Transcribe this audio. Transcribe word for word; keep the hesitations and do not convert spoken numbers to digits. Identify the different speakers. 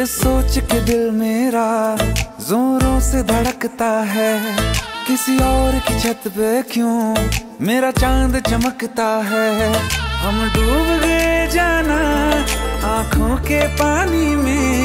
Speaker 1: ये सोच के दिल मेरा जोरों से धड़कता है, किसी और की छत पे क्यों मेरा चांद चमकता है। हम डूब गए जाना आंखों के पानी में,